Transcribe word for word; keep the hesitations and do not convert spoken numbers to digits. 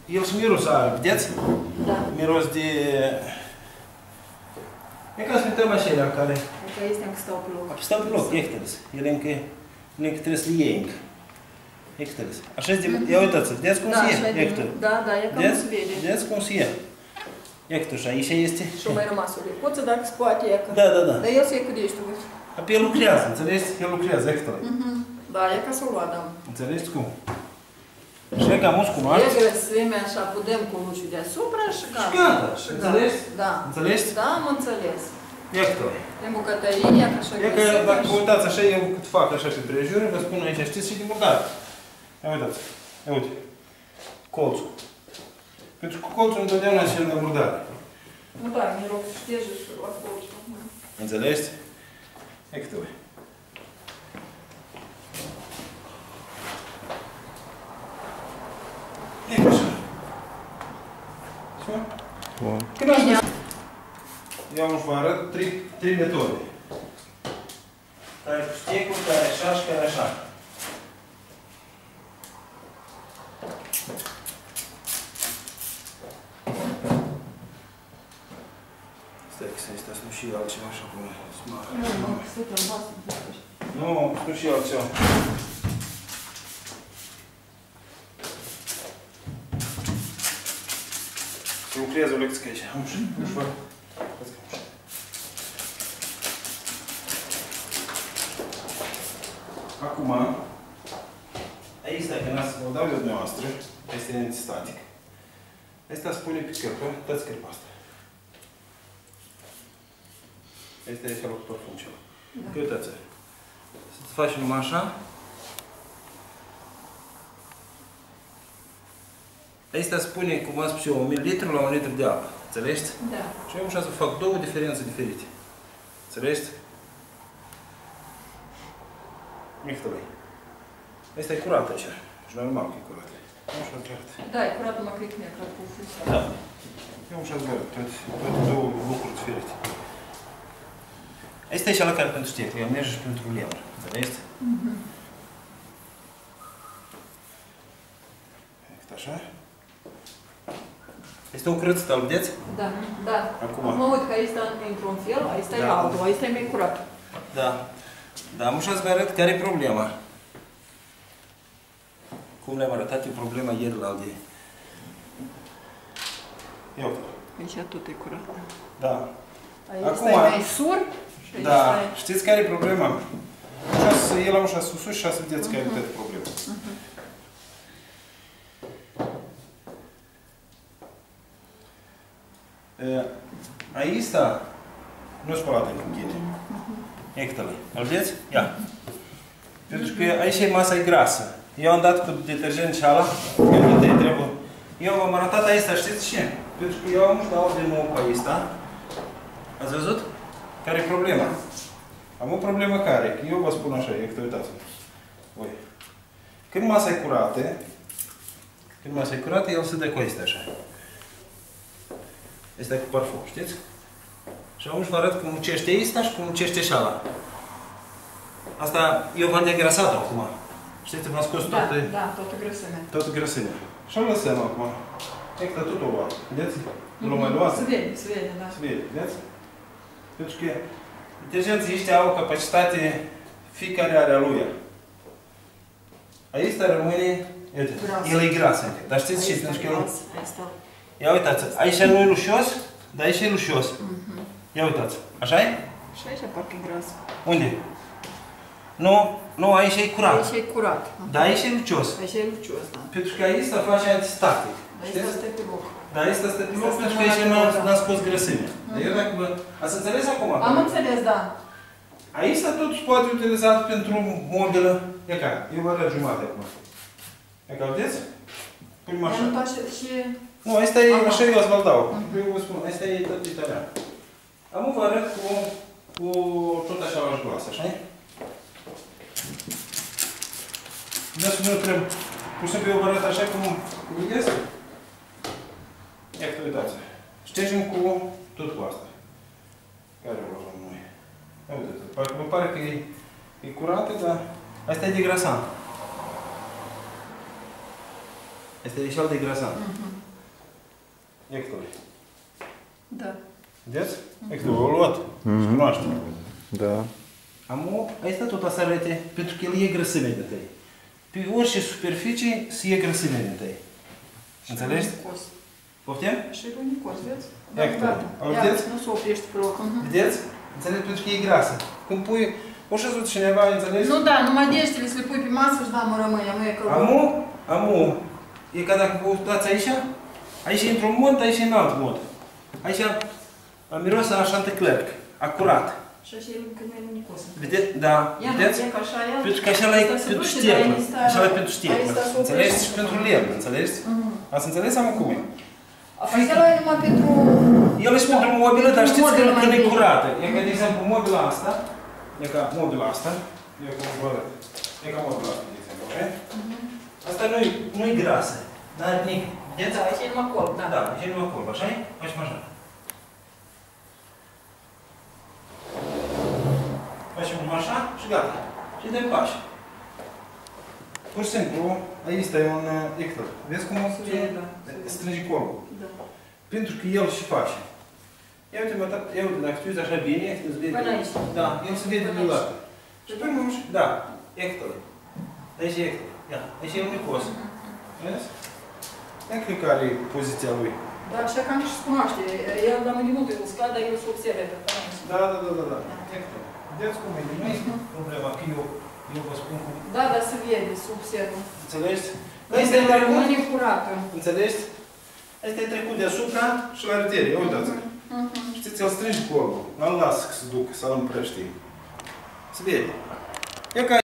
El și miros are, vedeți? Da. Miros de... E ca să uităm acelea care... Adică este încă stau pe loc. Stau pe loc, ectălăs. El încă... El încă trebuie să le iei încă. Ectălăs. Așa de... Ia uitați, vedeți cum se ia, ectă. Da, da, e cam se vede. Vedeți cum se ia. Ectă și aici este... Și mai rămas o lecuță, dacă se poate, e că... Da, da, da. Dar el se iecudește, vezi? Apoi el lucrează, înțelegi? El lucrează, ectă. Da, e ca să o lua, da. Înțelegi cum? Și e ca mulți cunoașteți. E grăsimea, așa, putem cu luciul deasupra și gata. Și gata, și înțelegi? Da. Înțelegi? Da, am înțeles. Ectă. E bucătăria, că așa E că dacă vă uitați așa, eu cât fac așa pe prejur, vă spun aici, știți, și de murdare. Ia uitați. Ia uite. Colțul. Pentru că colțul întotdeauna e cel de murdare. Nu, da, mi rog să șteje și la colțul. Înțelegi? Ectă. E așa. Așa? Bun. Când aș eu am să vă arăt trei, trei metode. Care cu stecul, care așa și care așa. Stai că să-i stai, nu și altceva așa cum smară. Nu, nu, să te învață. Nu, nu și altceva. Să lucrez o lecție aici. Ușă, ușă. Acum, aici, dacă vă dau eu dumneavoastră, este antistatic. Asta spune pe cărpă, dați cărpa asta. Asta e felul pe funcțional. Da. Uitați, să-ți faci numai așa. Asta spune, cum am spus eu, un mililitru la un litru de apă. Înțelegi? Da. Și eu așa să fac două diferențe diferite. Înțelegi? Mictului. Asta e curat aici. Și normal că e curat. Eu așa îți arăt. Da, e curat, numai cred că mi-a curat puful. Da. Eu așa îți arăt. Toate două lucruri diferite. Asta e cea la care pentru stecul. El merge și pentru lemn. Înțelegi? Mhm. Așa. Este un curățit, îl vedeți? Da, da. Acum. Mă uit că aici e într-un fel, aici e Da. altul, aici e mai curat. Da. Dar am așa să vă arăt care e problema. Cum le-am arătat eu problema ieri la de... Ia uite. Aici tot e curat. Da. Aici Acum, e mai sur și aici da. e... Știți care e problema? Așa să el am așa sus și așa să vedeți care e toată problema. Aici sta, nu spălat încă închide. Ectălă. Îl vedeți? Ia. Pentru că aici e masa e grasă. Eu am dat cu detergent și ala, că nu te trebuie. Eu am arătat aici, știți ce? Pentru că eu am nu dau de nou pe aici. Ați văzut? Care e problema? Am o problemă care? Eu vă spun așa, ectă, uitați-vă. Voi. Când masa e curată, când masa e curată, el se dă cu aici așa. Este cu parfum, știți? Și atunci vă arăt cum muncește ăsta și cum muncește și ala. Asta eu v-am degrasat acum. Știți, v-am scos Da, toată, da, toată grăsimea. toată grăsimea. Și am lăsăm acum. Ecta tot o lua. Vedeți? Nu l-o mai luat? Se vede, se vede, da. Se vede, vedeți? Pentru că detergenții ăștia au o capacitate, fiecare are a lui. Aici rămâne, uite, el e gras încă. Dar știți ce? Pentru că el... Ia uitați, aici nu e lușos, dar aici e lușos. Ia uitați, așa e? Și aici parcă e gras. Unde? Nu, nu, aici e curat. Aici e curat. Dar aici e lucios. Aici e lucios, da. Pentru că aici se face antistatic. Aici stă pe loc. Dar aici stă pe loc pentru că aici n-am scos grăsimea. Dar eu dacă vă... Ați înțeles acum? Am înțeles, da. Aici totuși poate utilizat pentru mobilă. E ca, eu vă arăt jumate acum. E ca, vedeți? Punem așa. Am toate și... Nu, asta e, așa eu ați vă dau. Eu vă spun, asta e tot italian. Am vă arăt cu, cu tot așa la glas, așa-i? Vedeți cum eu trebuie, pur și simplu eu vă arăt așa cum, cum vedeți? Ia că uitați. Ștergem cu tot cu asta. Care o luăm noi? Ia uite, parcă vă pare că e, e curată, dar asta e degrasant. Este ieșal de grasant. Mhm. Ectul. Da. Vedeți? Ectul, o luat. Și cunoaște. Da. Amu, asta tot să arate, pentru că el e grăsime de tăi. Pe orice superficie să e grăsime de tăi. Înțelegi? Runicos. Poftim? Și runicos, vezi? Ectul. Îl Ia, vedeți? nu se oprește pe loc. Mhm. Vedeți? Înțelegi? Pentru că e grasă. Când pui, o șezut cineva, înțelegi? Nu, da, numai deștele să le pui pe masă și da, mă rămâne, nu e că... Amu, amu, e ca dacă vă uitați aici, aici e într-un mod, aici e în alt mod. Aici miroase la șanteclerc, acurat. Și așa e încă mai runicos. Vedeți? Da, Ia, vedeți? ia, că așa e... Pentru că așa la e pentru șteclă, așa la e pentru șteclă, înțelegi? Și pentru lemn, înțelegi? Ați înțeles, amu, cum e? Asta la e numai pentru... El e și pentru mobilă, dar știți că Mobilă mai când e bine. curată. E ca, de exemplu, mobila asta, e ca mobila asta, e ca mobila, e ca mobila asta, de exemplu, ok? Asta nu-i nu-i grasă, n-are nimic. Vedeți? Da, aici e numai colb, da. Da, aici e numai colb, așa-i? Facem așa. Facem numai așa și gata. Și dăm pași. Pur și simplu, aici este un ector. Vezi cum o să Da. strânge colbul? Da. Pentru că el și face. Ia uite, mă, ia uite, dacă tu uiți așa bine, Hector se vede. Până aici. Da, el se vede Până de aici. lată. Și pe urmă, da, Hector. Aici e Hector. Ia, aici e unicos. Vezi? Hector care e poziția lui. Da, așa cam și se cunoaște. El, dar mai de mult, el scade, dar el se observe pe până aici. Da, da, da, da, da. Hector. Vedeți cum e? Nu este problema că eu, eu vă spun cum. Da, dar se vede, se observă. Înțelegi? Dar Asta e trecut. rămâne curată. Înțelegi? Asta e trecut deasupra și la retere. Ia uitați. Știți, el strânge colbul. Nu-l lasă să se ducă, să-l împrăștie. Se vede. E ca